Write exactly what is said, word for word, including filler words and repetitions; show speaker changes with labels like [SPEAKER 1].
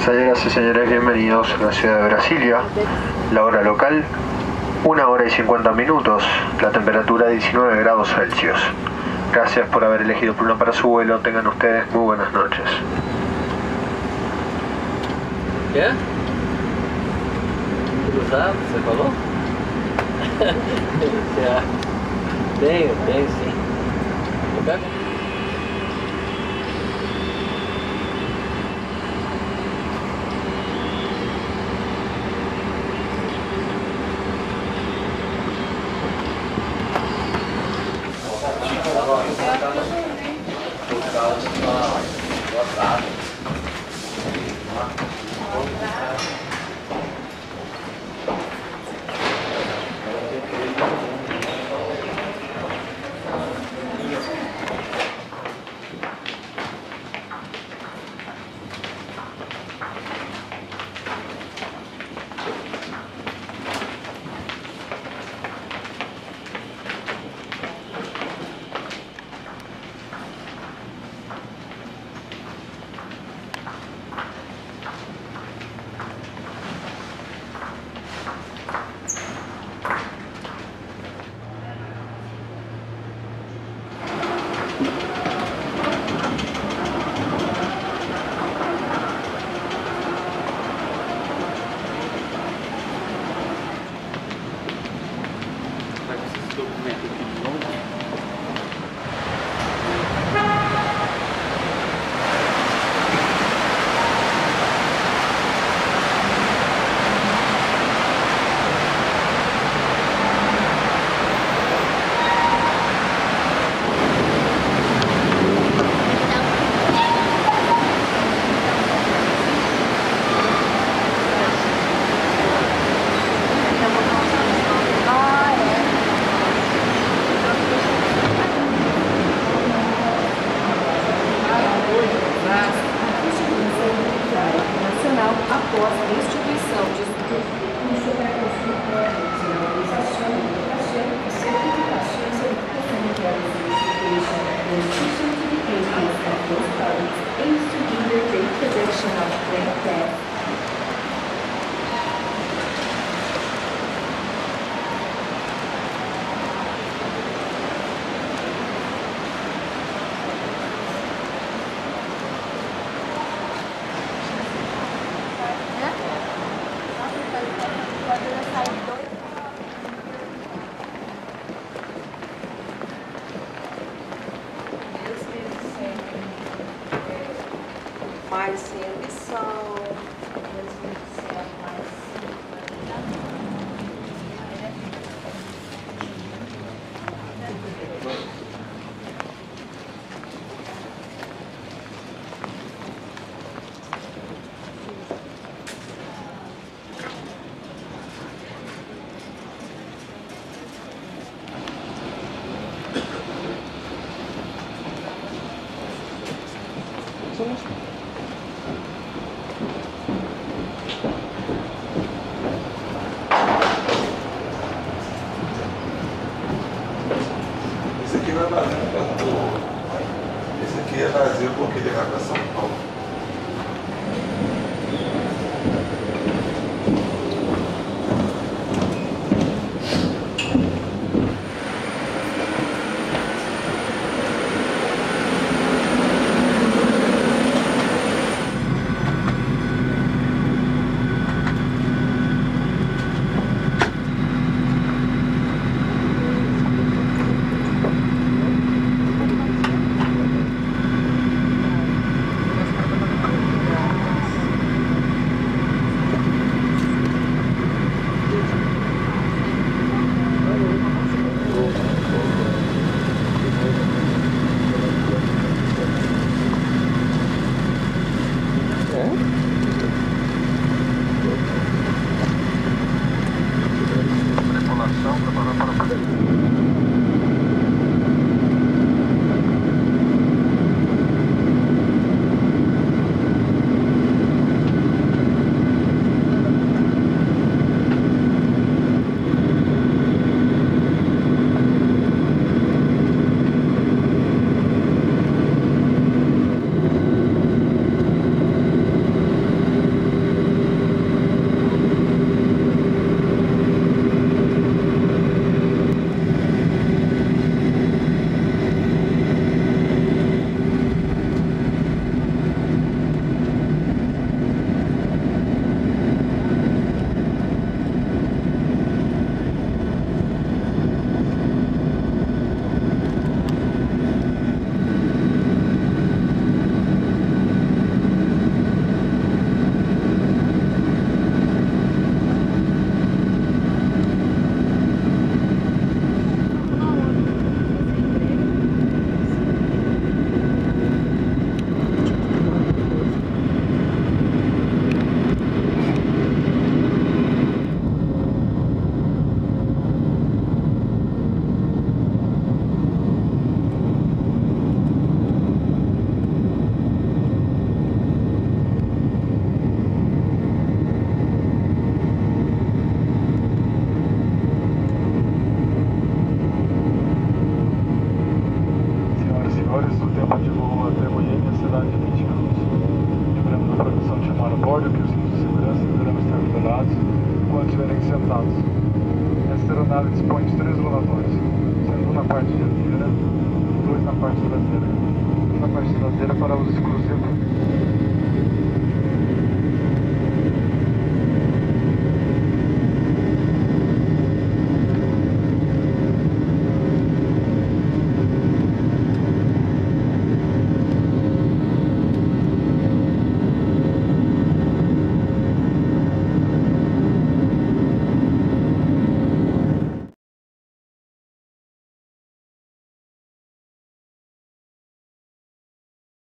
[SPEAKER 1] Señoras y señores, bienvenidos a la ciudad de Brasilia. La hora local, una hora y cincuenta minutos. La temperatura diecinueve grados Celsius. Gracias por haber elegido Pluma para su vuelo. Tengan ustedes muy buenas noches.
[SPEAKER 2] Quê? Cruzado, você falou? Tenho, tenho sim. Eu pego?
[SPEAKER 3] Mais sem ambição,
[SPEAKER 4] Esse aqui não é vazio, esse aqui é vazio porque ele vai para São Paulo.
[SPEAKER 5] preço do tempo de voo até Goiânia será de vinte minutos. Lembrando da proibição de chamar a bordo, que os cintos de segurança deverão estar liberados quando estiverem sentados. Esta aeronave dispõe de três lavatórios, sendo um na parte dianteira e dois na parte traseira. Um na parte traseira para uso exclusivo